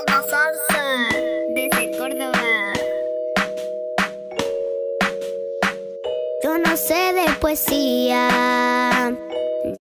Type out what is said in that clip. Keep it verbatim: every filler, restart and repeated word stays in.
Alba Salsa, desde Córdoba. Yo no sé de poesía,